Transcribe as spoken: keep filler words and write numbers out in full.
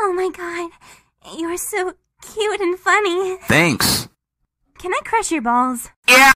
Oh my god, you're so cute and funny. Thanks. Can I crush your balls? Yeah.